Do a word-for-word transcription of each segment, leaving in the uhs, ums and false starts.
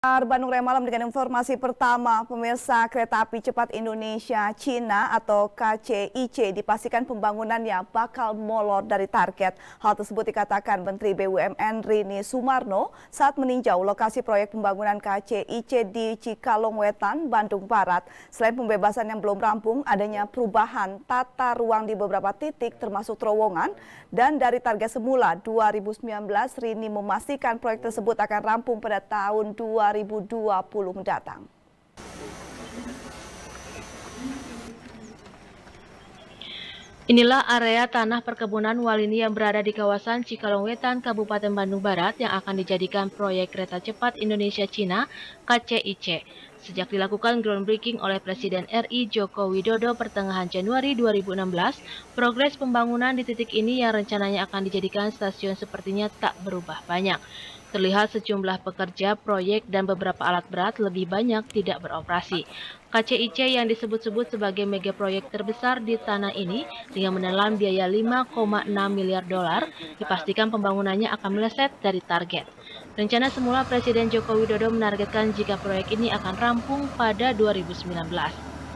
Bandung Raya Malam dengan informasi pertama, pemirsa kereta api cepat Indonesia-Cina atau K C I C dipastikan pembangunannya bakal molor dari target. Hal tersebut dikatakan Menteri B U M N Rini Sumarno saat meninjau lokasi proyek pembangunan K C I C di Cikalongwetan, Bandung Barat. Selain pembebasan yang belum rampung, adanya perubahan tata ruang di beberapa titik termasuk terowongan. Dan dari target semula dua ribu sembilan belas, Rini memastikan proyek tersebut akan rampung pada tahun dua ribu dua puluh mendatang. Inilah area tanah perkebunan Walini yang berada di kawasan Cikalongwetan, Kabupaten Bandung Barat yang akan dijadikan proyek kereta cepat Indonesia-Cina K C I C. Sejak dilakukan groundbreaking oleh Presiden R I Joko Widodo pertengahan Januari dua ribu enam belas, progres pembangunan di titik ini yang rencananya akan dijadikan stasiun sepertinya tak berubah banyak. Terlihat sejumlah pekerja, proyek, dan beberapa alat berat lebih banyak tidak beroperasi. K C I C yang disebut-sebut sebagai mega proyek terbesar di tanah ini dengan menelan biaya lima koma enam miliar dolar, dipastikan pembangunannya akan meleset dari target. Rencana semula Presiden Joko Widodo menargetkan jika proyek ini akan rampung pada dua ribu sembilan belas.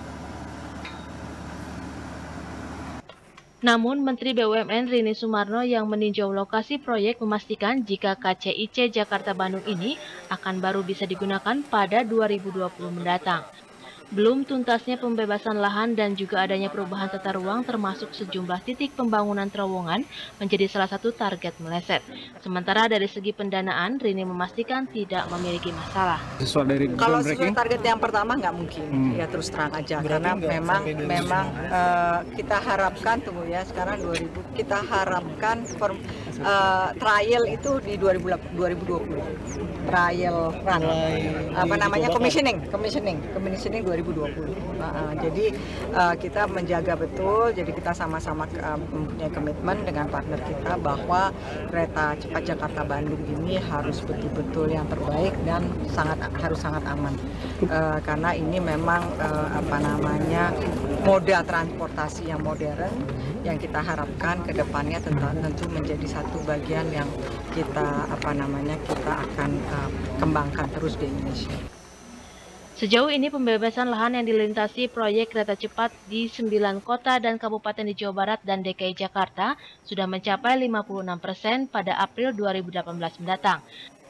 Namun, Menteri B U M N Rini Sumarno yang meninjau lokasi proyek memastikan jika K C I C Jakarta Bandung ini akan baru bisa digunakan pada dua ribu dua puluh mendatang. Belum tuntasnya pembebasan lahan dan juga adanya perubahan tata ruang termasuk sejumlah titik pembangunan terowongan menjadi salah satu target meleset. Sementara dari segi pendanaan, Rini memastikan tidak memiliki masalah. Sesuai dari Kalau sesuai target yang pertama nggak mungkin, hmm. ya terus terang aja. Berarti karena memang memang uh, kita harapkan tunggu ya sekarang dua ribu kita harapkan form, uh, trial itu di dua ribu dua puluh trial run apa namanya commissioning commissioning commissioning dua ribu dua puluh. Nah, jadi uh, kita menjaga betul, jadi kita sama-sama uh, mempunyai komitmen dengan partner kita bahwa kereta cepat Jakarta Bandung ini harus betul-betul yang terbaik dan sangat harus sangat aman. Uh, karena ini memang uh, apa namanya moda transportasi yang modern yang kita harapkan ke depannya tentu, tentu menjadi satu bagian yang kita apa namanya kita akan uh, kembangkan terus di Indonesia. Sejauh ini pembebasan lahan yang dilintasi proyek kereta cepat di sembilan kota dan kabupaten di Jawa Barat dan D K I Jakarta sudah mencapai lima puluh enam persen pada April dua ribu delapan belas mendatang.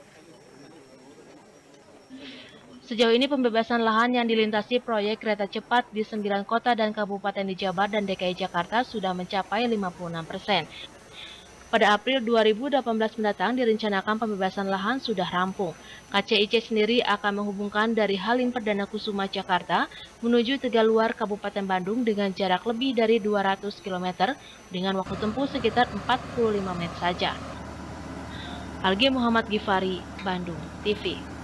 Sejauh ini pembebasan lahan yang dilintasi proyek kereta cepat di sembilan kota dan kabupaten di Jawa Barat dan D K I Jakarta sudah mencapai lima puluh enam persen. Pada April dua ribu delapan belas mendatang direncanakan pembebasan lahan sudah rampung. K C I C sendiri akan menghubungkan dari Halim Perdana Kusuma Jakarta menuju Tegaluar Kabupaten Bandung dengan jarak lebih dari dua ratus kilometer dengan waktu tempuh sekitar empat puluh lima menit saja. Algi Muhammad Gifari, Bandung T V.